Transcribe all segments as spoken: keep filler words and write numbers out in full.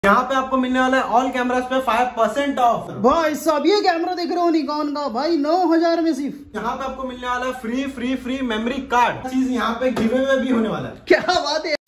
यहाँ पे आपको मिलने वाला है ऑल कैमरास पे फाइव परसेंट ऑफ। भाई सब ये कैमरा देख रहे हो निकॉन का भाई नौ हजार में सिर्फ। यहाँ पे आपको मिलने वाला है free free free memory card. चीज यहाँ पे गिव अवे भी होने वाला है। क्या बात है।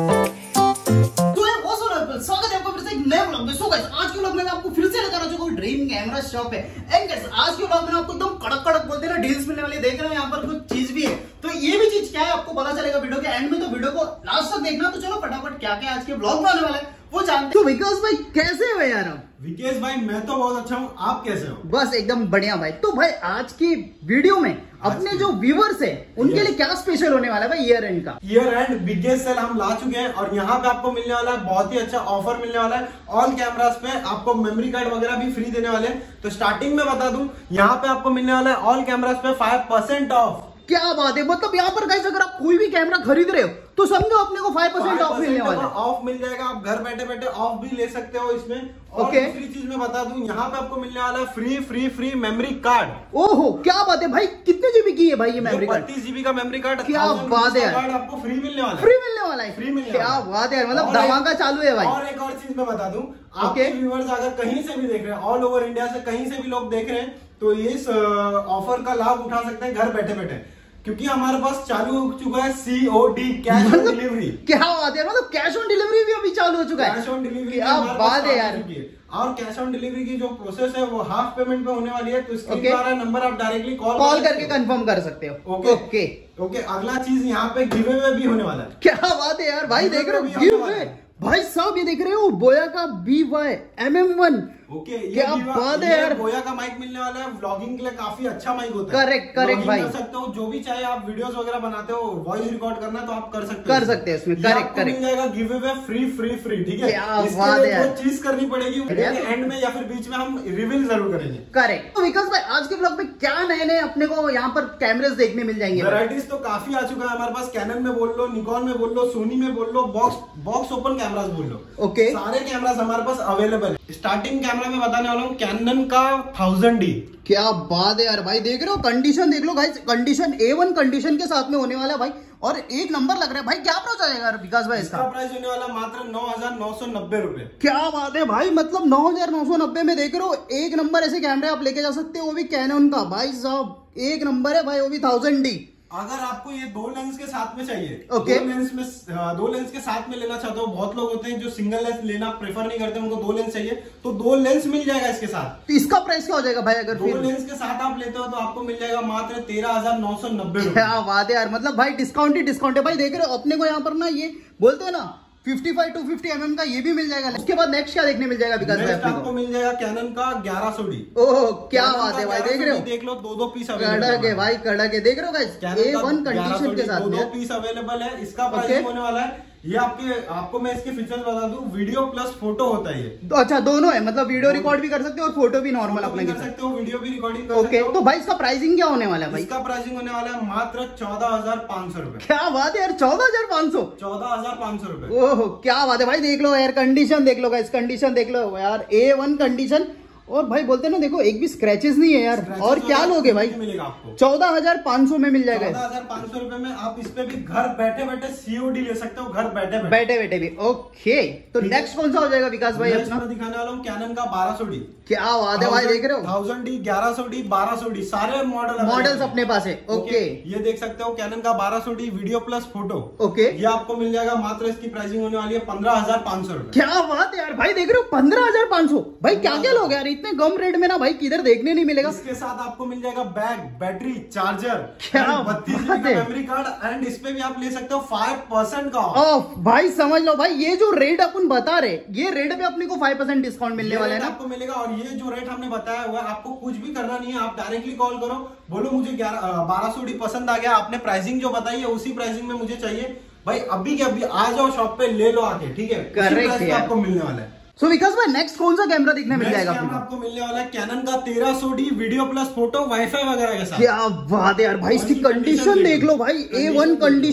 स्वागत है आपका फिर से एक नए व्लॉग में। सो गाइस आज के व्लॉग में मैं आपको फिर से लेकर आ चुका हूँ ड्रीम कैमरा शॉप है। एंड गाइस आज के व्लॉग में आपको एकदम कड़क कड़क बोलते हैं ना डील्स मिलने वाली देख रहे हो। यहाँ पर कुछ चीज भी है, तो ये भी चीज क्या है आपको पता चलेगा वीडियो के एंड में, तो वीडियो को लास्ट तक देखना। तो चलो फटाफट क्या क्या आज के व्लॉग में आने वाला है वो जानते हैं। तो विकास भाई कैसे हो यार आप? विकेश भाई मैं तो बहुत अच्छा हूँ, आप कैसे हो? बस एकदम बढ़िया भाई। तो भाई आज की वीडियो में अपने जो व्यूवर्स है उनके लिए क्या स्पेशल होने वाला है भाई ईयर एंड का? ईयर एंड बिगेस्ट सेल हम ला चुके हैं और यहाँ पे आपको मिलने वाला है बहुत ही अच्छा ऑफर मिलने वाला है। ऑल कैमरास पे आपको मेमोरी कार्ड वगैरह भी फ्री देने वाले हैं। तो स्टार्टिंग में बता दूं यहाँ पे आपको मिलने वाला है ऑल कैमरास पे फाइव परसेंट ऑफ। क्या बात है। मतलब यहाँ पर गाइस अगर आप कोई भी कैमरा खरीद रहे हो तो समझो अपने को फाइव परसेंट ऑफ मिलने वाला है। ऑफ मिल जाएगा, आप घर बैठे बैठे ऑफ भी ले सकते हो इसमें। और okay. दूसरी चीज मैं बता दूं यहाँ पे आपको मिलने वाला है free free free memory card. ओहो क्या बात है भाई। कितने जीबी की है भाई ये मेमोरी कार्ड? बत्तीस जीबी का मेमोरी कार्ड। क्या बात है। कार्ड आपको फ्री मिलने वाला है। फ्री मिलने वाला है। फ्री मिलने क्या बात है। मतलब धमाका चालू है भाई। और एक और चीज मैं बता दूं आपके व्यूअर्स अगर कहीं से भी देख रहे हैं, ऑल ओवर इंडिया से कहीं से भी लोग देख रहे हैं, तो इस ऑफर का लाभ उठा सकते हैं घर बैठे बैठे, क्योंकि हमारे पास चालू हो चुका है सीओडी कैश ऑन डिलीवरी। क्या बात है। मतलब कैश ऑन डिलीवरी भी अभी चालू हो चुका है। कैश ऑन डिलीवरी क्या बात है यार। और कैश ऑन डिलीवरी की जो प्रोसेस है वो हाफ पेमेंट पे होने वाली है। तो स्क्रीन पर आ रहा है नंबर, आप डायरेक्टली कॉल कॉल करके कंफर्म कर सकते हो। Okay okay okay. अगला चीज यहाँ पे गिव अवे भी होने वाला है। क्या बात है यार भाई। देख रहे हो गिव अवे भाई साहब, ये देख रहे हो बोया का B Y M M one. Okay क्या बात है यार। बोया का माइक मिलने वाला है। व्लॉगिंग के लिए काफी अच्छा माइक होता है। करेक्ट करेक्ट भाई। कर सकते हो जो भी चाहे, आप वीडियोस वगैरह बनाते हो, वॉइस रिकॉर्ड करना तो आप कर सकते हो कर सकते हैं इसमें। Correct correct. मिल जाएगा give away free free free. ठीक है, क्या बात है यार। चीज करनी पड़ेगी एंड में या फिर बीच में हम रिवील जरूर करेंगे। करेक्ट। तो विकास भाई आज के ब्लॉग में क्या नए नए अपने को यहाँ पर कैमरेज देखने मिल जाएंगे? वैरायटीज तो काफी आ चुका है हमारे पास। कैनन में बोल लो, निकॉन में बोल लो, सोनी में बोल लो, बॉक्स बॉक्स ओपन कैमरास बोल लो। ओके सारे कैमरास हमारे पास अवेलेबल है। स्टार्टिंग कैमरा में बताने वाला हूँ कैनन का थाउजेंड डी। क्या बात है यार भाई। देख रहे हो कंडीशन देख लो guys, condition A one condition के साथ में होने वाला है भाई, और एक नंबर लग रहा है भाई। क्या प्राइस आएगा विकास भाई इसका? प्राइस होने वाला मात्र नौ हजार नौ सौ नब्बे रुपए। क्या बात है भाई। मतलब नौ हजार नौ सौ नब्बे में देख रहे हो एक नंबर ऐसे कैमरे आप लेके जा सकते हो, वो भी कैनन का भाई साहब एक नंबर है भाई, वो भी थाउजेंड डी। अगर आपको ये दो लेंस के साथ में चाहिए, okay. दो लेंस में दो लेंस के साथ में लेना चाहते हो, बहुत लोग होते हैं जो सिंगल लेंस लेना प्रेफर नहीं करते, उनको दो लेंस चाहिए, तो दो लेंस मिल जाएगा इसके साथ। तो इसका प्राइस क्या हो जाएगा भाई अगर दो लेंस के साथ आप लेते हो तो आपको मिल जाएगा मात्र तेरह हजार नौ सौ नब्बे। क्या बात है यार। मतलब भाई डिस्काउंट ही डिस्काउंट है भाई। देख रहे हो अपने को यहाँ पर ना ये बोलते हैं ना पचपन टू फिफ्टी एम एम का ये भी मिल जाएगा। उसके बाद नेक्स्ट क्या देखने मिल जाएगा विकास भाई? आपको मिल जाएगा कैनन का ग्यारह सौ डी। ओह क्या बात है भाई। देख रहे हो देख लो दो दो पीस कड़क है भाई, कड़क है। देख रहे हो गाइस ए वन कंडीशन के साथ दो दो पीस अवेलेबल है। इसका प्राइस होने वाला है, ये आपके आपको मैं इसके फीचर्स बता दूं, वीडियो प्लस फोटो होता है ये। तो अच्छा दोनों है, मतलब वीडियो रिकॉर्ड भी कर सकते हो और फोटो भी नॉर्मल अपने कर सकते हो, वीडियो भी रिकॉर्डिंग कर सकते हो। ओके। तो भाई इसका प्राइसिंग क्या होने वाला है भाई? इसका प्राइसिंग होने वाला है मात्र चौदह हजार पाँच सौ रुपए। क्या बात है यार। चौदह हजार पाँच सौ चौदह हजार पाँच सौ रुपए। ओह क्या बात है भाई। देख लो यार कंडीशन देख लो गाइस, कंडीशन देख लो यार ए वन कंडीशन। और भाई बोलते ना देखो एक भी स्क्रैचेस नहीं है यार। और क्या लोगे भाई? मिलेगा आपको चौदह हजार पाँच सौ में मिल जाएगा। चौदह हजार पाँच सौ रुपए में आप इस पे भी घर बैठे बैठे सीओडी ले सकते हो, घर बैठे बैठे बैठे बैठे भी। ओके तो नेक्स्ट कौन सा हो जाएगा विकास भाई अपना? दिखाने वाला हूँ कैनन का बारह सौ डी। क्या बात है भाई। देख रहे हो थाउजेंड डी, ग्यारह सौ डी, बारह सौ डी, सारे मॉडल मॉडल्स अपने पास है। ओके ये देख सकते हो कैनन का बारह सौ D video plus photo. Okay ये आपको मिल जाएगा मात्र, इसकी प्राइसिंग होने वाली है पंद्रह हजार पाँच सौ रुपए। क्या बात है यार भाई। देख रहे हो पंद्रह हजार पाँच सौ भाई। क्या क्या लोग यार इतने कम रेट में ना भाई किधर देखने नहीं मिलेगा। इसके साथ आपको मिल जाएगा बैग, बैटरी, चार्जर, क्या बत्तीस जीबी का मेमोरी कार्ड, एंड इस पे भी आप ले सकते हो फाइव परसेंट का ऑफ। भाई समझ लो भाई ये जो रेट अपन बता रहे, ये रेट पे अपने को फाइव परसेंट डिस्काउंट मिलने वाला है ना आपको मिलेगा। और ये जो रेट हमने बताया हुआ है आपको कुछ भी करना नहीं है, आप डायरेक्टली कॉल करो, बोलो मुझे बारह सौ डी पसंद आ गया, आपने प्राइसिंग जो बताई है उसी प्राइसिंग में मुझे चाहिए भाई, अभी के अभी आ जाओ शॉप पे ले लो आके। ठीक है, करेक्ट आपको मिलने वाला है। सो विकास भाई नेक्स्ट कौन सा कैमरा दिखने मिल जाएगा आपको? आपको मिलने वाला है कैनन का तेरह सौ D video plus photo wifi वगैरह के साथ। क्या बात है यार भाई। इसकी कंडीशन देख लो भाई, ए वन कंडीशन।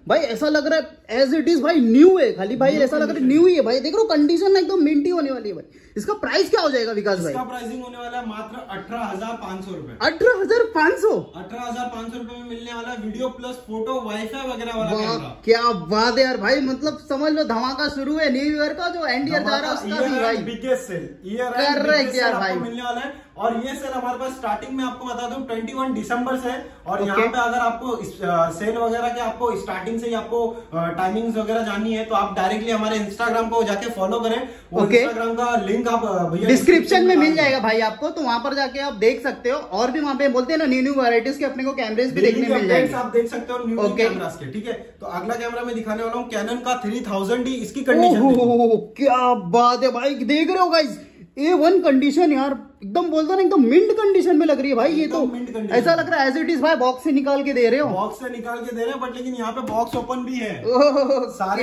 भाई ऐसा लग रहा है एज इट इज भाई न्यू है, खाली भाई ऐसा लग रहा है न्यू ही है भाई। देख रहे हो कंडीशन एकदम मिंटी होने वाली है भाई। इसका प्राइस क्या हो जाएगा विकास भाई? इसका प्राइसिंग होने वाला है मात्र अठारह हजार पाँच सौ रुपए। अठारह हजार पाँच सौ अठारह हजार पाँच सौ रुपए में मिलने वाला वीडियो प्लस फोटो वाईफाई वगैरह वाला कैमरा। क्या बात है यार भाई, मतलब समझ लो धमाका शुरू है न्यू ईयर का, जो एंड ईयर जा रहा है उसका भी भाई बिगेस्ट सेल ईयर भाई मिलने वाला है। और ये सेल हमारे पास स्टार्टिंग में आपको बता दूं इक्कीस दिसंबर से है। और यहाँ पे अगर आपको सेल वगैरह के आपको स्टार्टिंग से ही आपको टाइमिंग्स वगैरह जाननी है तो आप डायरेक्टली हमारे इंस्टाग्राम को जाके फॉलो करें। वो इंस्टाग्राम का लिंक आप भैया डिस्क्रिप्शन में मिल जाएगा भाई आपको, तो वहां पर जाके आप देख सकते हो। और भी वहां पे बोलते हैं ना न्यू न्यू वैरायटीज के अपने को कैमरेज भी देखने मिल जाएंगे, आप देख सकते हो न्यू कैमरास के। ठीक है, तो अगला कैमरा मैं दिखाने वाला हूँ कैनन का थ्री थाउजेंड डी। इसकी कंडीशन क्या बात है भाई, देख रहे हो गाइस ए वन कंडीशन यार, एकदम बोलता ना एकदम मिंट कंडीशन में लग रही है भाई। ये तो ऐसा लग रहा है एज इट इज भाई बॉक्स से निकाल के दे रहे हो। बॉक्स से निकाल के दे रहे हैं, बट लेकिन यहाँ पे बॉक्स ओपन भी है। सारे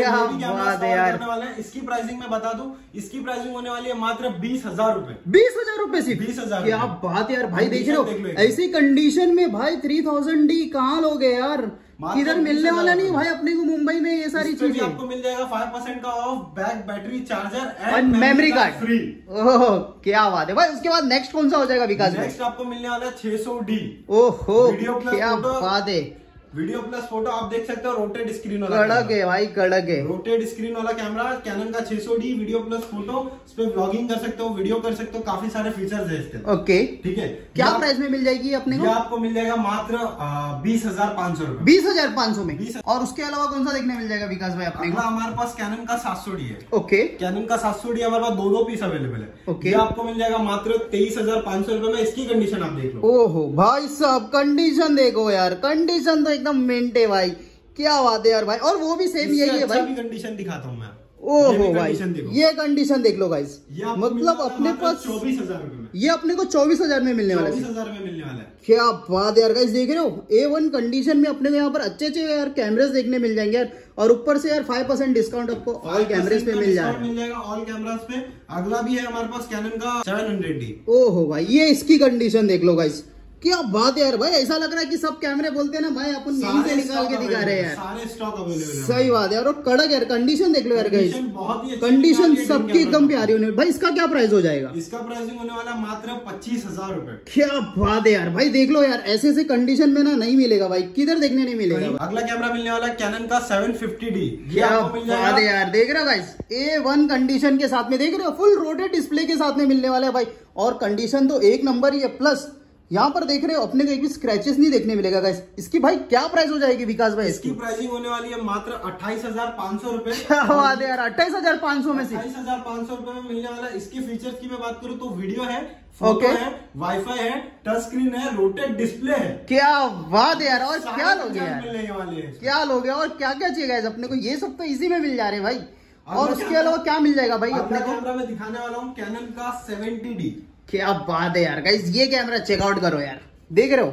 करने वाले हैं। इसकी प्राइसिंग मैं बता दूं, इसकी प्राइसिंग होने वाली है मात्र बीस हजार रूपए। बीस हजार रूपए से बीस हजार क्या बात यार भाई, देख रहे हो ऐसी कंडीशन में भाई थ्री थाउजेंड डी कहाँ लोगे यार, किधर मिलने वाला नहीं भाई अपने को मुंबई में ये सारी चीजें। आपको मिल जाएगा फाइव परसेंट का off, back battery charger and memory card free. ओह क्या बात है भाई। उसके बाद नेक्स्ट कौन सा हो जाएगा विकास? नेक्स्ट आपको मिलने वाला है छह सौ डी। ओहो क्या बात है, वीडियो प्लस फोटो आप देख सकते हो। रोटेड स्क्रीन वाला कड़क है भाई, कड़क है। रोटेड स्क्रीन वाला कैमरा कैनन का छह सौ डी, वीडियो प्लस फोटो, इस पे ब्लॉगिंग कर सकते हो, वीडियो कर सकते हो, काफी सारे फीचर्स है इसके। ओके ठीक है, क्या प्राइस में मिल जाएगी अपने को? आपको मिल जाएगा मात्र बीस हजार पाँच सौ रूपये। बीस हजार पाँच सौ में। और उसके अलावा कौन सा देखने मिल जाएगा विकास भाई अपने को? हमारे पास कैनन का सात सौ डी है। ओके, कैनन का सात सौ डी हमारे पास दो दो पीस अवेलेबल है। ओके, आपको मिल जाएगा मात्र तेईस हजार पाँच सौ रूपये में। इसकी कंडीशन आप देख लो। ओहो भाई साहब कंडीशन देखो यार, कंडीशन तो एकदम मिंट है भाई। क्या बात है यार भाई। और वो भी सेम यही है भाई। भी कंडीशन दिखाता हूँ मैं। ओहो भाई ये कंडीशन देख लो गाइस, मतलब अपने पास चौबीस हजार रूपये में ये अपने को चौबीस हजार में मिलने वाला है। चौबीस हजार में मिलने वाला है। क्या बात है यार गाइस, देख रहे हो ए वन कंडीशन में अपने को यहाँ पर अच्छे अच्छे यार कैमरेज देखने मिल जाएंगे यार। और ऊपर से यार फाइव परसेंट डिस्काउंट आपको ऑल कैमरेज पे मिल जाएगा मिल जाएगा ऑल कैमरास पे। अगला भी है हमारे पास कैनन का सेवन हंड्रेड डी। ओहो भाई ये इसकी कंडीशन देख लो गाइस, क्या बात है यार भाई। ऐसा लग रहा है कि सब कैमरे बोलते हैं ना भाई अपन यहीं से निकाल के दिखा रहे हैं यार, सारे स्टॉक अवेलेबल है। सही बात है यार। और कड़क यार कंडीशन देख लो यार गाइस, बहुत कंडीशन सबकी एकदम प्यारी होने। भाई इसका क्या प्राइस हो जाएगा? इसका प्राइसिंग होने वाला मात्र पच्चीस हजार रूपए। क्या बात है यार भाई, देख लो यार ऐसे ऐसे कंडीशन में ना नहीं मिलेगा भाई, किधर देखने नहीं मिलेगा। अगला कैमरा मिलने वाला कैनन का सेवन फिफ्टी डी। क्या बात है यार, देख रहे हो गाइस ए वन कंडीशन के साथ में, देख रहे हो फुल रोटेड डिस्प्ले के साथ में मिलने वाला है भाई। और कंडीशन तो एक नंबर ही है, प्लस यहाँ पर देख रहे हो अपने को एक भी स्क्रैचेस नहीं देखने मिलेगा गाइस। इसकी भाई क्या प्राइस हो जाएगी विकास भाई? इसकी प्राइसिंग होने वाली है मात्र अट्ठाईस हजार पाँच सौ रूपये। क्या बात है यार, अट्ठाईस हजार पाँच सौ में से अट्ठाईस हजार पाँच सौ रूपये में मिलने वाला है। इसकी फीचर्स की मैं बात करूँ तो वीडियो है, फोटो है, वाईफाई है, टच स्क्रीन है, रोटेड डिस्प्ले है। क्या बात है यार। और क्या लोगे यार, मिलने वाले हैं क्या लोगे और क्या क्या चाहिए गाइस अपने को? ये सब तो इजी में मिल जा रहे हैं भाई। और उसके अलावा क्या मिल जाएगा भाई अपने को? कैमरा में दिखाने वाला हूँ कैनन का सेवेंटी डी। क्या बात है यार गाइस, ये कैमरा चेकआउट करो यार, देख रहे हो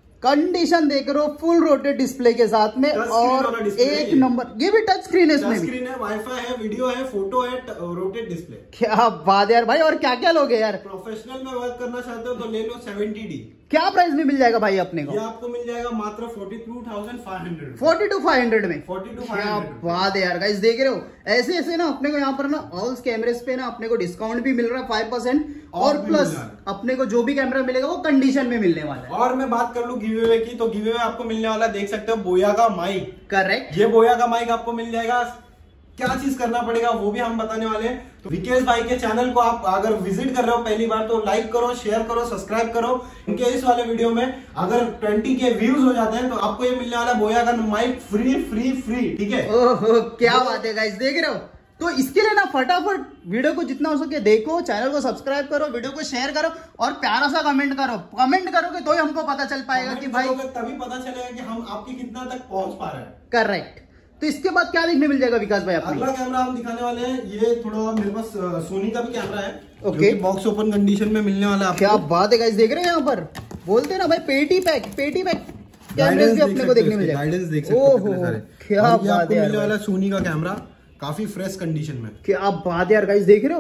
कंडीशन देख रहे हो फुल रोटेड डिस्प्ले के साथ में। और एक नंबर ये भी टच स्क्रीन है, इसमें स्क्रीन है, वाईफाई है, वीडियो है, फोटो है, रोटेड डिस्प्ले। क्या बात है यार भाई। और क्या क्या लोगे यार? प्रोफेशनल में वर्क करना चाहते हो तो ले लो सेवेंटी डी। क्या प्राइस में मिल जाएगा भाई अपने को? ये आपको मिल जाएगा मात्र forty two thousand five hundred forty two five hundred में। फोर्टी टू क्या बात है यार गाइस, देख रहे हो ऐसे ऐसे ना अपने को यहाँ पर ना ऑल कैमरेज पे ना अपने को डिस्काउंट भी मिल रहा है फाइव परसेंट। और प्लस अपने को जो भी कैमरा मिलेगा वो कंडीशन में मिलने वाला है। और मैं बात कर लूँ गिव अवे की, तो गिव अवे आपको मिलने वाला देख सकते हो बोया का माइक। करेक्ट, ये बोया का माइक आपको मिल जाएगा। क्या चीज करना पड़ेगा वो भी हम बताने वाले हैं। तो विकेश भाई के चैनल को आप अगर विजिट कर रहे हो पहली बार तो लाइक करो, शेयर करो, सब्सक्राइब करो। इनके इस वाले वीडियो में अगर ट्वेंटी के व्यूज हो जाते हैं तो आपको ये मिलने वाला बोया का माइक फ्री फ्री फ्री। ठीक है, ओहो क्या बात है गाइस, देख रहे हो। तो इसके लिए ना फटाफट वीडियो को जितना हो सके देखो, चैनल को सब्सक्राइब करो, वीडियो को शेयर करो और प्यारा सा कमेंट करो। कमेंट करोगे तो ही हमको पता चल पाएगा कि भाई, तभी पता चलेगा कि हम आपके कितना तक पहुंच पा रहे हैं। करेक्ट। तो इसके बाद क्या देखने मिल जाएगा विकास भाई? अगला कैमरा हम दिखाने वाले हैं, ये थोड़ा मेरे पास सोनी का भी कैमरा है। ओके, बॉक्स ओपन कंडीशन में मिलने वाला है। क्या बात है गाइस, देख रहे हैं यहाँ पर बोलते हैं ना भाई पेटी पैक, पेटी पैक कैमरे भी अपने को देखने मिल जाएगा। गाइडेंस देख सकते हो। क्या बात है, मिलने वाला सोनी का कैमरा काफी फ्रेश कंडीशन में। क्या बात है यार गाइस, देख रहे हो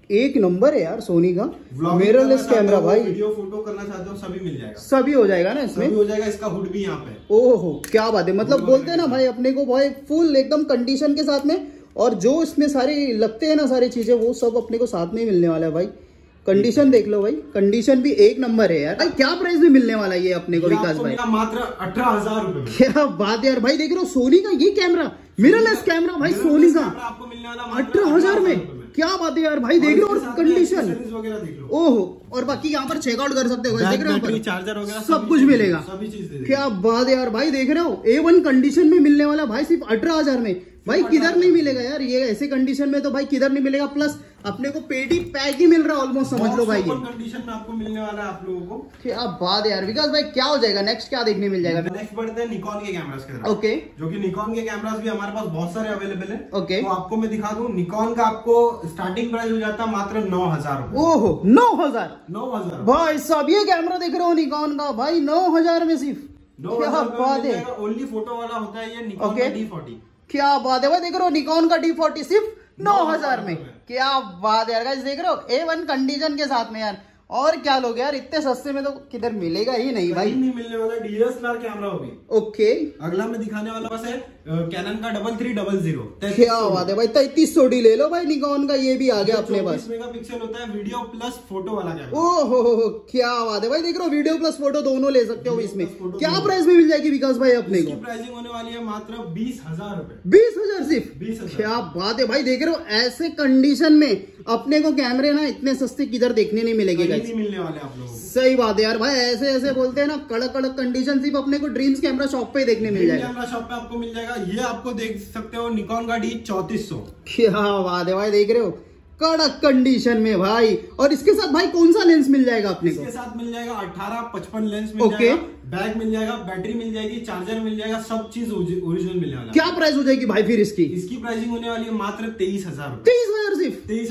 एक नंबर है यार सोनी का मिररलेस कैमरा भाई। वीडियो फोटो करना चाहते हो सभी मिल जाएगा, सभी हो जाएगा ना इसमें, सभी हो जाएगा। इसका हुड भी यहाँ पे। ओहो क्या बात है, मतलब बोलते हैं ना भाई अपने को भाई फुल एकदम कंडीशन के साथ में, और जो इसमें सारे लगते हैं ना सारी चीजें वो सब अपने को साथ में ही मिलने वाला है भाई। कंडीशन देख लो भाई, कंडीशन भी एक नंबर है यार। भाई क्या प्राइस में मिलने वाला है ये अपने को विकास भाई? मात्र अठारह हजार रूपए। क्या बात है यार भाई, देख रहे हो सोनी का ये कैमरा, मिररलेस कैमरा भाई सोनी का आपको मिलने वाला अठारह हजार में। क्या बात है यार भाई, देख रहे हो कंडीशन, ओहो। और बाकी यहाँ पर चेकआउट कर सकते हो, देख रहे हो चार्जर वगैरह सब कुछ मिलेगा, सभी चीज। क्या बात है यार भाई, देख रहे हो ए वन कंडीशन में मिलने वाला भाई सिर्फ अठारह हजार में। भाई किधर नहीं मिलेगा यार ये ऐसे कंडीशन में, तो भाई किधर नहीं मिलेगा। प्लस अपने को पेटी पैक ही मिल रहा है ऑलमोस्ट, समझ लो भाई। कंडीशन में आपको मिलने वाला है आप लोगों को। क्या बात है यार विकास भाई, क्या हो जाएगा नेक्स्ट, क्या देखने मिल जाएगा? नेक्स्ट बढ़ते हैं निकॉन के कैमरास की तरफ। ओके, जो कि निकॉन के कैमरास भी हमारे पास बहुत सारे अवेलेबल है। ओके, तो आपको मैं दिखा दूं, निकॉन का आपको स्टार्टिंग प्राइस हो जाता है मात्र नौ हजार। ओहो नौ हजार नौ हजार भाई सब ये कैमरा देख रहे हो निकॉन का भाई, नौ हजार में सिर्फ। क्या बात है, ओनली फोटो वाला होता है ये निकॉन का डी फोर्टी। क्या बात है भाई, देख रहे हो निकॉन का डी फोर्टी सिर्फ नौ हजार में। क्या बात है यार गाइस, देख रहे हो ए वन कंडीशन के साथ में यार। और क्या लोग यार, इतने सस्ते में तो किधर मिलेगा ही नहीं भाई, नहीं मिलने वाला। डीएसएलआर कैमरा होगी। ओके, अगला मैं दिखाने वाला बस है कैनन का डबल थ्री डबल जीरो। क्या बात है भाई, तैतीस सौ डी ले लो भाई निकॉन का, ये भी आ गया अपने पास। मेगापिक्सल होता है, वीडियो प्लस फोटो वाला कैमरा। ओहो क्या बात है भाई, देख रहे हो वीडियो प्लस फोटो दोनों ले सकते हो इसमें। क्या प्राइस में मिल जाएगी विकास भाई अपने को? प्राइसिंग होने वाली है मात्र बीस हजार रूपए। बीस हजार सिर्फ? बीस हजार। क्या बात है भाई, देख रहे हो ऐसे कंडीशन में अपने को कैमरे ना इतने सस्ते किधर देखने नहीं मिलेंगे, नहीं मिलने वाले आप लोगों को। सही बात है यार भाई, ऐसे ऐसे बोलते हैं ना कड़क कड़क कंडीशन सिर्फ अपने को ड्रीम्स कैमरा शॉप पे देखने मिल जाएगा। कैमरा शॉप पे आपको मिल जाएगा। ये आपको देख सकते हो निकॉन का डी चौतीस सौ। क्या बात है भाई, देख रहे हो कड़क कंडीशन में भाई। और इसके साथ भाई कौन सा लेंस मिल जाएगा अपने को? इसके साथ मिल जाएगा अठारह पचपन लेंस मिल जाएगा, बैग मिल जाएगा, बैटरी मिल जाएगी, चार्जर मिल जाएगा, सब चीज ओरिजिनल मिलने वाला। क्या प्राइस हो जाएगी भाई फिर इसकी? इसकी प्राइसिंग होने वाली है मात्र तेईस हजार। तेईस हजार सिर्फ? तेईस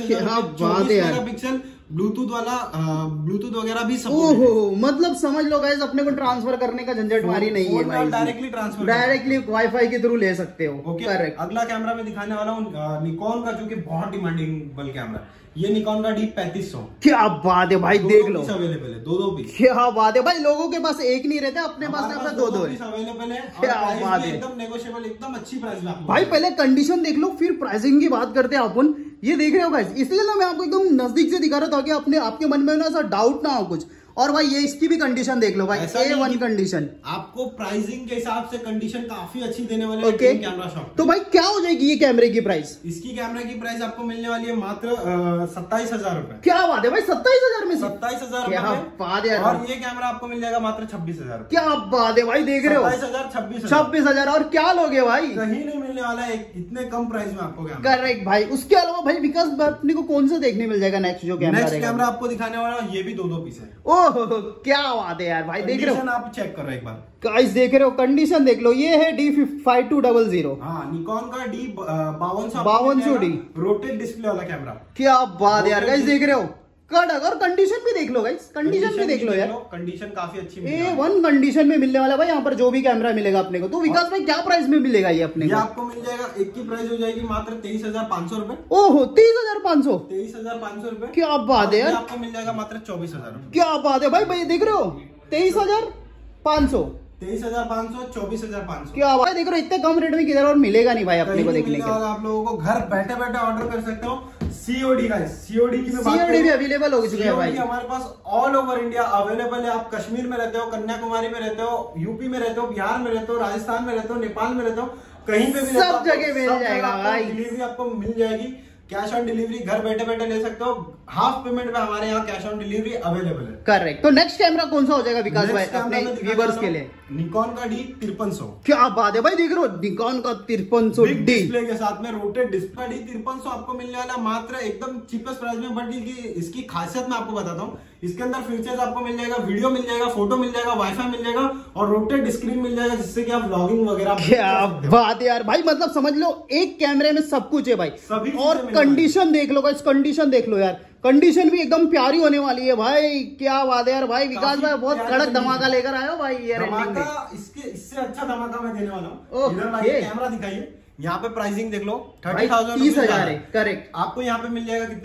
हजार पिक्सल, ब्लूटूथ वाला, ब्लूटूथ वगैरह भी सब। ओहो, मतलब समझ लो गाइस अपने को ट्रांसफर करने का झंझट मारी नहीं है भाई, डायरेक्टली ट्रांसफर, डायरेक्टली वाईफाई के थ्रू ले सकते हो। Okay, correct. अगला कैमरा मैं दिखाने वाला हूँ निकॉन का, जो कि बहुत डिमांडिंग कैमरा। ये निकॉन का डी पैंतीस सौ। क्या बात है भाई, देख लो अवेलेबल है, दो दो पीस। क्या बात है भाई, लोगों के पास एक नहीं रहता, अपने पास दो दो है अवेलेबल है। क्या बात है, एकदम नेगोशिएबल, एकदम अच्छी प्राइस में भाई। पहले कंडीशन देख लो फिर प्राइसिंग की बात करते हैं अपन। ये देख रहे हो गाइस, इसलिए ना मैं आपको एकदम नजदीक से दिखा रहा था कि अपने आपके मन में ना ऐसा डाउट ना हो कुछ। और भाई ये इसकी भी कंडीशन देख लो भाई, ए वन कंडीशन। आपको प्राइसिंग के हिसाब से कंडीशन काफी अच्छी देने वाले ओके, कैमरा शॉप। तो भाई क्या हो जाएगी ये कैमरे की प्राइस? इसकी कैमरे की प्राइस आपको मिलने वाली है मात्र सत्ताईस हजार रूपए। क्या बात है भाई, सत्ताईस हजार में? सत्ताईस हजार क्या बात है। और ये कैमरा आपको मिल जाएगा मात्र छब्बीस हजार। क्या बात है भाई, देख रहे हो सत्ताईस हजार छब्बीस छब्बीस हजार। और क्या लोगे भाई, कहीं नहीं मिलने वाला है इतने कम प्राइस में आपको कैमरा। करेक्ट भाई। उसके अलावा भाई विकास अपने को कौन सा देखने मिल जाएगा नेक्स्ट जो कैमरा? नेक्स्ट कैमरा आपको दिखाने वाला ये भी दो दो पीस है। ओह क्या बात है यार भाई, देख रहे हो, आप चेक करो एक बार गाइस, देख रहे हो कंडीशन देख लो। ये है D five two double zero. हाँ, निकॉन का डी बावन सौ बावन सौ डी रोटेट डिस्प्ले वाला कैमरा। क्या बात है यार गाइस, देख रहे हो कड़क। और कंडीशन भी देख लो गाइस, कंडीशन भी देख लो यार, कंडीशन काफी अच्छी ए वन कंडीशन में मिलने वाला भाई यहाँ पर जो भी कैमरा मिलेगा अपने को। तो विकास भाई क्या प्राइस में मिलेगा ये अपने को? आपको मिल जाएगा, एक की प्राइस हो जाएगी मात्र तेईस हजार पाँच सौ रूपए। ओहो, तेईस हजार पाँच सौ तेईस हजार पाँच सौ रूपए। क्या बात है यार, आपको मिल जाएगा मात्र चौबीस हजार। क्या बात है भाई, भाई देख रहे हो तेईस हजार पाँच सौ तेईस हजार पाँच सौ चौबीस हजार पाँच सौ। क्या बात है, देख रहे हो इतने कम रेट में किधर और मिलेगा नहीं भाई अपने को देखने के। आप लोगों को घर बैठे बैठे ऑर्डर कर सकते हो। सीओडी का, सीओडी की सीओडी भी अवेलेबल हो चुके हैं भाई हमारे पास, ऑल ओवर इंडिया अवेलेबल है। आप कश्मीर में रहते हो, कन्याकुमारी में रहते हो, यूपी में रहते हो, बिहार में रहते हो, राजस्थान में रहते हो, नेपाल में रहते हो, कहीं पे भी सब जगह मिल जाएगा भाई। डिलीवरी आपको मिल जाएगी, कैश ऑन डिलीवरी घर बैठे बैठे ले सकते हो। हाफ पेमेंट में हमारे यहाँ कैश ऑन डिलीवरी अवेलेबल है। करेक्ट। तो नेक्स्ट कैमरा कौन सा हो जाएगा विकास भाई अपने व्यूअर्स के लिए? निकॉन का डी तिरपन सौ। क्या बात है भाई, देख रहे हो निकॉन का तिरपन सौ डी डिस्प्ले के साथ में रोटेट डिस्प्ले। डी तिरपन सौ आपको मिलने वाला मात्र एकदम चीपेस्ट प्राइस में। बट इसकी खासियत मैं आपको बताता हूँ, इसके अंदर फीचर्स आपको मिल जाएगा, वीडियो मिल जाएगा, फोटो मिल जाएगा, वाईफाई मिल जाएगा और रोटेट स्क्रीन मिल जाएगा, जिससे कि आप व्लॉगिंग वगैरह। क्या बात है यार भाई, मतलब समझ लो एक कैमरे में सब कुछ है भाई। सभी और कंडीशन देख लो गाइस, कंडीशन देख लो यार, कंडीशन भी एकदम प्यारी होने वाली है भाई। क्या बात है यार भाई, विकास भाई बहुत कड़क धमाका लेकर आए हो भाई। ये धमाका, इसके इससे अच्छा धमाका मैं देने वाला हूँ। इधर भाई कैमरा दिखाइए, यहाँ पे प्राइसिंग देख लो, थर्टी थाउजेंड तीस हजार है। करेक्ट। आपको यहाँ पे मिल जाएगा कितने में?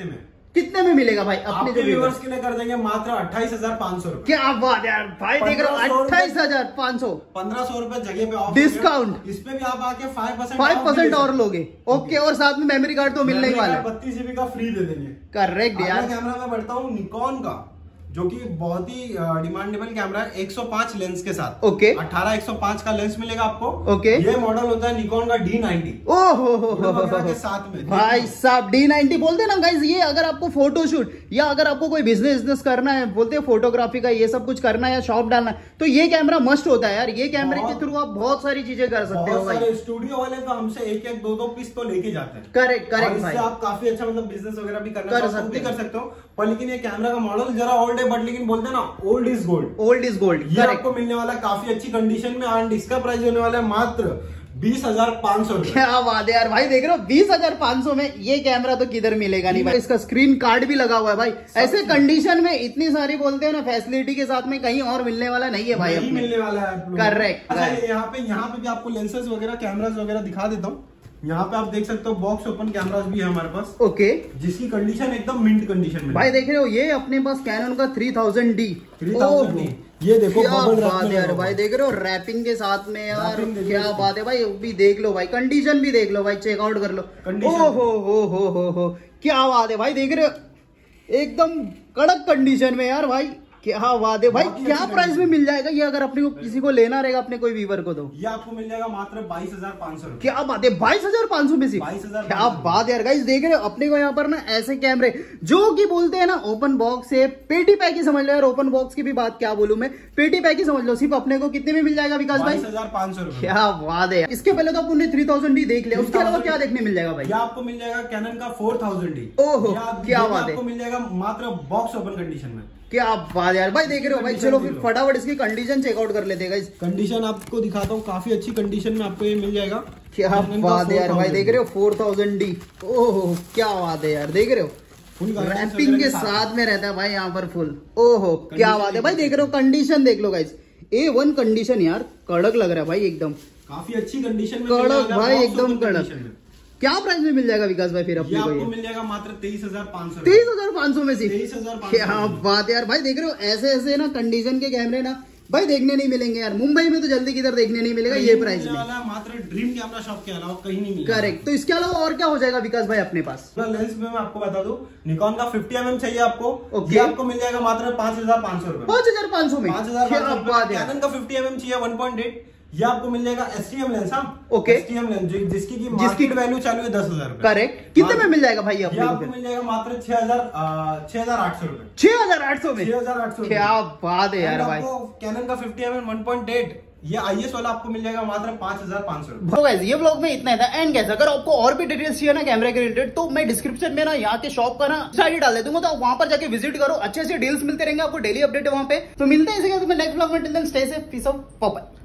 कितने में मिलेगा भाई अपने आपके व्यूअर्स के लिए कर देंगे मात्र अट्ठाईस हजार पाँच सौ रुपए। क्या बात यार भाई, देख रहे हो अट्ठाईस हजार पाँच सौ पंद्रह सौ रुपए जगह पे ऑफ डिस्काउंट। इस पे भी आप आके फाइव परसेंट फाइव परसेंट और लोगे। ओके, और साथ में मेमोरी कार्ड तो मिलने ही वाला है, बत्तीस जीबी का फ्री दे देंगे। करेक्ट यार। कैमरा में बढ़ता हूँ निकॉन का, जो कि बहुत ही डिमांडेबल कैमरा है, एक सौ पाँच लेंस के साथ। ओके, अठारह एक सौ पाँच का लेंस मिलेगा आपको। ओके, ये मॉडल होता है निकॉन का डी नाइनटी। ओहो के साथ में भाई साहब डी नाइनटी बोलते ना गाइस, ये अगर आपको फोटोशूट या अगर आपको कोई बिजनेस बिजनेस करना है, बोलते हैं फोटोग्राफी का ये सब कुछ करना है या शॉप डालना है, तो ये कैमरा मस्ट होता है यार। ये कैमरे के थ्रू आप बहुत सारी चीजें कर सकते हो भाई। स्टूडियो वाले तो हमसे एक एक दो दो पीस तो लेके जाते हैं। करेक्ट करेक्ट भाई, आप काफी अच्छा मतलब बिजनेस वगैरह भी करना कर सकते, भी कर सकते हो। पर लेकिन ये कैमरा का मॉडल जरा ओल्ड है, बट लेकिन बोलते हैं ना old is gold. Old is gold. ये आपको मिलने वाला काफी अच्छी कंडीशन में, एंड इसका प्राइस होने वाला है मात्र बीस हजार पाँच सौ। क्या बात है यार भाई, देख रहे हो बीस हजार पाँच सौ में ये कैमरा तो किधर मिलेगा नहीं भाई। इसका स्क्रीन कार्ड भी लगा हुआ है भाई। ऐसे कंडीशन में इतनी सारी बोलते हैं ना फैसिलिटी के साथ में कहीं और मिलने वाला नहीं है भाई, नहीं मिलने वाला है। करेक्ट। यहाँ पे यहाँ पे भी आपको लेंसेज वगैरह कैमरास वगैरह दिखा देता हूँ। यहाँ पे आप देख सकते हो बॉक्स ओपन कैमरास भी है हमारे पास। ओके, जिसकी कंडीशन एकदम मिंट कंडीशन में भाई देख रहे हो। ये अपने पास कैनन का three thousand D three thousand D. ये देखो क्या बात है यार भाई, देख रहे हो रैपिंग के साथ में यार, क्या बात है भाई। भी देख लो भाई, कंडीशन भी देख लो भाई, चेकआउट कर लो। ओ हो हो हो हो हो क्या बात है भाई, देख रहे हो एकदम कड़क कंडीशन में यार भाई। क्या बात है भाई, क्या प्राइस में मिल जाएगा ये अगर अपने को किसी को लेना रहेगा अपने कोई व्यूअर को? तो ये आपको मिल जाएगा मात्र बाईस हजार पाँच सौ। क्या बात है, बाईस हजार पाँच सौ में सिर्फ? बाईस हजार क्या बात है यार गाइस, देख रहे हो अपने को यहाँ पर ना ऐसे कैमरे जो कि बोलते हैं ना ओपन बॉक्स है, पेटी पैक ही समझ लो यार। ओपन बॉक्स की भी बात क्या बोलूं मैं, पेटी पैक ही समझ लो। सिर्फ अपने को कितने में मिल जाएगा विकास भाई? बाईस हजार पाँच सौ। क्या बात है। इसके पहले तो आपने थ्री थाउजेंड डी देख लिया, उसके अलावा क्या देखने मिल जाएगा भाई? ये आपको मिल जाएगा कैनन का फोर थाउजेंड डी। ओहो क्या बात है, आपको मिल जाएगा मात्र बॉक्स ओपन कंडीशन में। क्या बात यार भाई, देख रहे हो भाई। चलो फिर फटाफट इसकी कंडीशन चेकआउट कर लेते हैं। कंडीशन आपको दिखाता हूँ, काफी अच्छी कंडीशन में आपको ये मिल जाएगा। क्या बात है यार भाई, देख रहे हो फोर थाउजेंड डी। ओहो क्या बात है यार, देख रहे हो फुल रैपिंग के साथ में रहता है भाई यहाँ पर फुल। ओहो क्या बात है भाई, देख रहे हो कंडीशन देख लो गाइस, ए वन कंडीशन यार, कड़क लग रहा है भाई एकदम। काफी अच्छी कंडीशन में, कड़क भाई एकदम कड़क। क्या प्राइस में मिल जाएगा विकास भाई फिर अपने को? आपको मिल जाएगा मात्र तेईस हजार पाँच सौ। तेईस हजार पाँच सौ में सिर्फ? तेईस हजार। क्या बात है यार भाई, देख रहे हो ऐसे ऐसे ना कंडीशन के कैमरे ना भाई देखने नहीं मिलेंगे यार। मुंबई में तो जल्दी किधर देखने नहीं मिलेगा ये प्राइस में। मात्र ड्रीम कैमरा शॉप के अलावा कहीं नहीं मिलेगा। करेक्ट। तो इसके अलावा और क्या हो जाएगा विकास भाई अपने पास? लेंस में मैं आपको बता दूं, निकॉन का फिफ्टी एम एम चाहिए आपको। ओके, ये आपको मिल जाएगा मात्र पांच हजार पाँच सौ रुपए। पांच हजार पाँच सौ में? पांच हजार कैनन का फिफ्टी एम एम चाहिए वन पॉइंट एट। ये आपको मिल जाएगा एसटीएम लेंस। हाँ ओके, एसटीएम लेंस जिसकी की मार्केट वैल्यू चालू है दस हजार। करेक्ट। कितने में मिल जाएगा भाई? ये आपको मिल जाएगा मात्र छह हजार छह हजार आठ सौ रुपए। छह हजार आठ सौ में? छह हजार आठ सौ। क्या बात है यार भाई। कैनन का fifty M M one point eight ये आईएस वाला आपको मिल जाएगा मात्र पांच हजार पाँच सौ। तो गाइस ये व्लॉग में इतना ही था। एंड गाइस अगर आपको और भी डिटेल्स चाहिए ना कैमरे के रिलेटेड, तो मैं डिस्क्रिप्शन में ना यहाँ के शॉप का ना साइड डाल देता हूँ, तो आप वहां पर जाके विजिट करो। अच्छे अच्छे डील्स मिलते रहेंगे आपको, डेली अपडेट वहां पे। तो मिलते हैं इसी के नेक्स्ट व्लॉग में। Till then stay safe, peace off, bye bye.